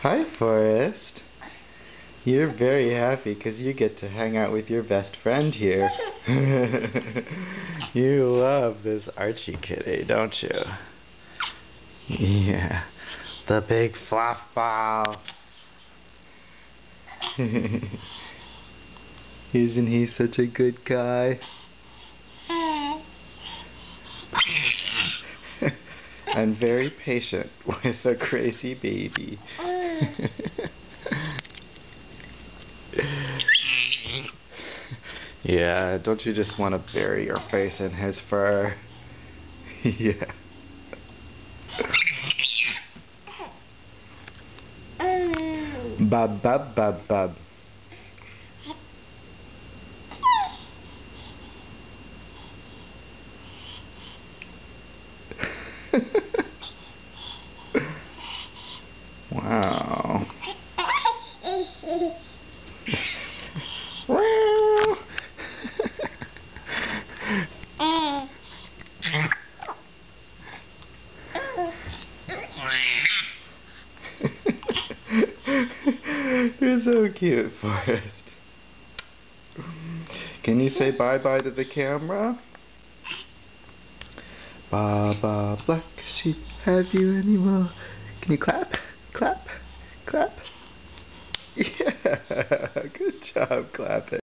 Hi, Forrest. You're very happy because you get to hang out with your best friend here. You love this Archie kitty, don't you? Yeah, the big fluff ball. Isn't he such a good guy? And very patient with a crazy baby. Yeah, don't you just want to bury your face in his fur? Yeah. Bub bub bub bub. Wow. You're so cute, Forrest. Can you say bye-bye to the camera? Baba, black sheep, have you any more? Can you clap? Clap? Clap? Yeah, good job clapping.